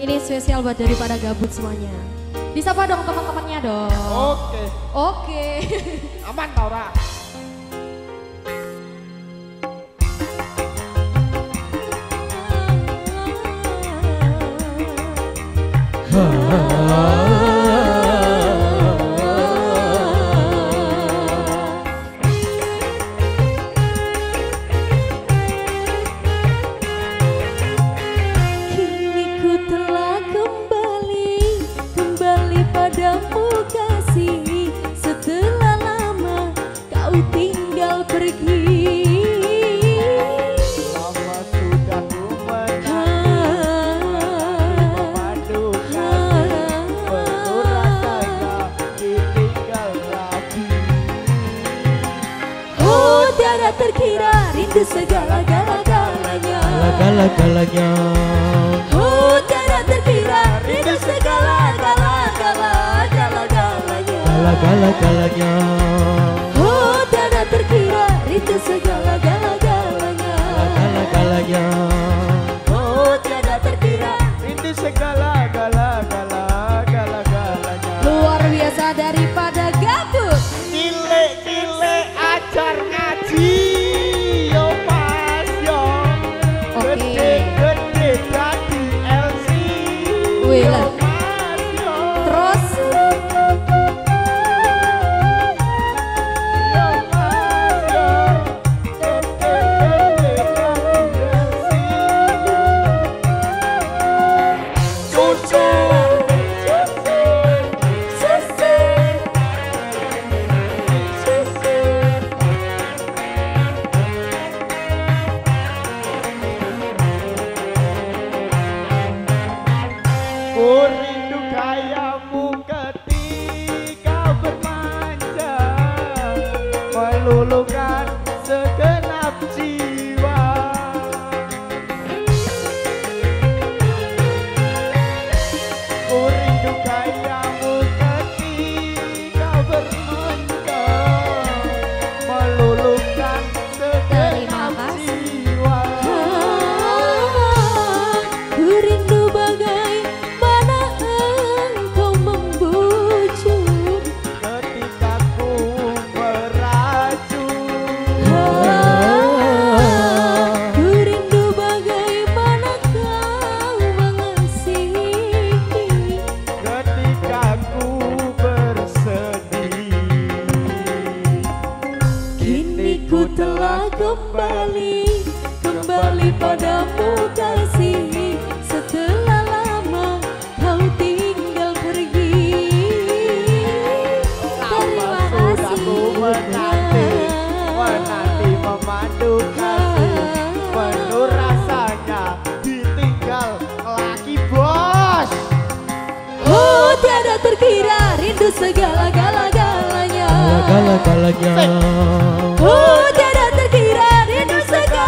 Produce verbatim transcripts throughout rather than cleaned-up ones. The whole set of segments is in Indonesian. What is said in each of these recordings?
Ini spesial buat daripada gabut semuanya. Disapa dong teman-temannya dong. Oke. Oke. Aman tau Ra? Kini ku telah kembali, kembali padamu kasih. Setelah lama kau tinggal pergi. Lama sudah ku menanti, memandu kasih, penuh rasanya ditinggal lagi. Oh tiada terkira rindu segala-gala-galanya. Gala-galanya, Oh tiada terkira rindu segala-gala-gala-gala-galanya. gala-gala-galanya, Oh tiada terkira rindu segala-gala-galanya. gala-galanya, Oh tiada terkira. Rindu segala gala gala gala galanya. Luar biasa daripada gabut. Cilik-cilik ajar ngaji, yo mas yo. Oke. Gede-gede dadi L C, Wih yo lah. mas yo. Terus Yo mas yo. Gede-gede dadi L C. Susu, susu. ku rindu gayamu ketika bermanja, meluluhkan segenap jiwa. Ku rindu gayamu ketika bermanja, meluluhkan Terima segenap kasih. jiwa. Ku rindu bagaimana engkau membujuk. Ketika ku meracun, Ku rindu bagaimana kau mengasihi. ketika ku bersedih. Kini ku telah kembali, kembali padamu kasih. Setelah lama kau tinggal pergi. Lama sudah ku menanti, menanti memandu kasih, penuh rasanya ditinggal lagi bos. Oh tiada terkira rindu segala-gala-galanya. gala-galanya, Oh tiada terkira rindu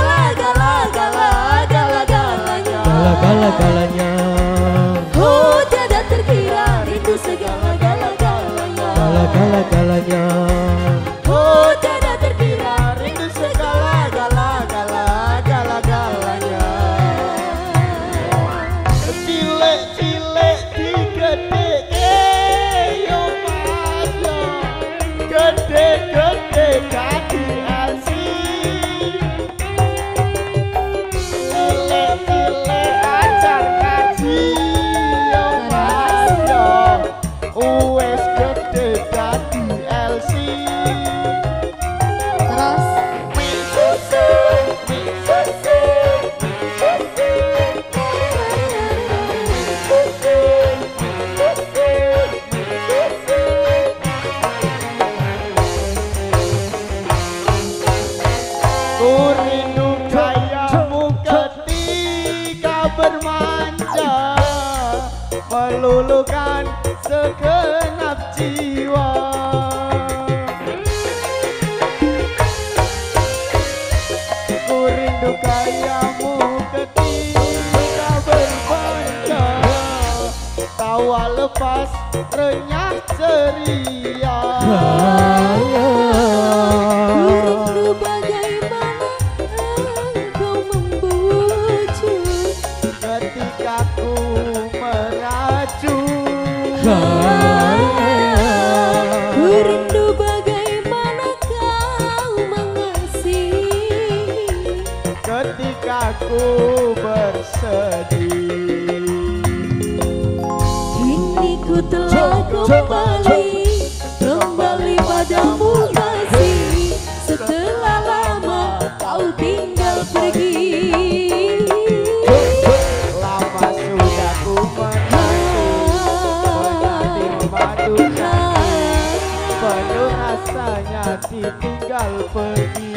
segala-gala-gala-gala-galanya. gala-gala-galanya, Oh tiada terkira rindu segala-gala-galanya. gala-gala-galanya, Oh tiada terkira Rindu segala gala gala gala galanya. Cilik-cilik digedeke yo mas yo. Gede-gede dadi L C. Cilik-cilik ajar ngaji yo mas yo. Wes gede dadi L C. Terus ku rindu gayamu ketika bermanja, meluluhkan segenap jiwa. Ku rindu gayamu ketika bermanja, tawa lepas renyah ceria. ku rindu bagaimana engkau membujuk. Ketika ku ketika ku bersedih. Kini ku telah kembali, kembali padamu kasih. Setelah lama kau tinggal pergi. Lama sudah ku menanti madunya, penuh rasanya ditinggal pergi.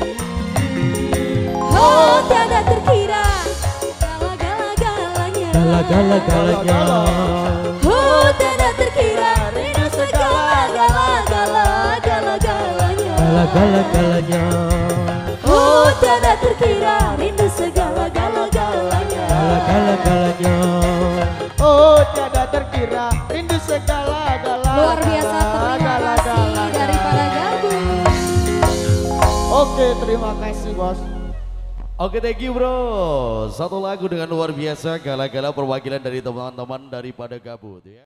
Oh tiada terkira gala-gala-galanya, Gala-gala-galanya, oh tiada terkira rindu segala gala-gala-gala-galanya, gala-gala-galanya, oh tiada terkira rindu segala gala-galanya. gala-gala-galanya. Oh tiada terkira rindu segala gala. Luar biasa, terima kasih daripada gabung. Oke, terima kasih bos. Oke, thank you bro. Satu lagu dengan luar biasa, gala-gala perwakilan dari teman-teman daripada Gabut ya.